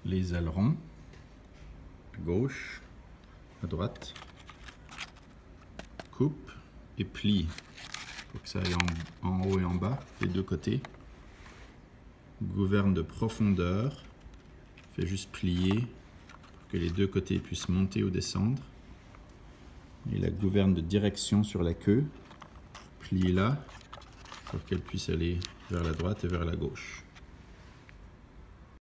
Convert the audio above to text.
les ailerons, à gauche, à droite, coupe et plie pour que ça aille en haut et en bas, les deux côtés. Gouverne de profondeur, fait juste plier pour que les deux côtés puissent monter ou descendre. Et la gouverne de direction sur la queue, plie là pour qu'elle puisse aller vers la droite et vers la gauche.